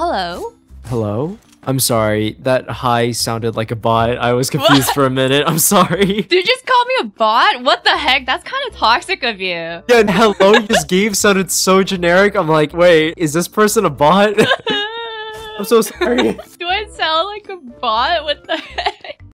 Hello? Hello? I'm sorry, that hi sounded like a bot. I was confused for a minute. I'm sorry. Did you just call me a bot? What the heck? That's kind of toxic of you. Yeah, and hello you just gave sounded so generic. I'm like, wait, is this person a bot? I'm so sorry. Do I sound like a bot? What the heck?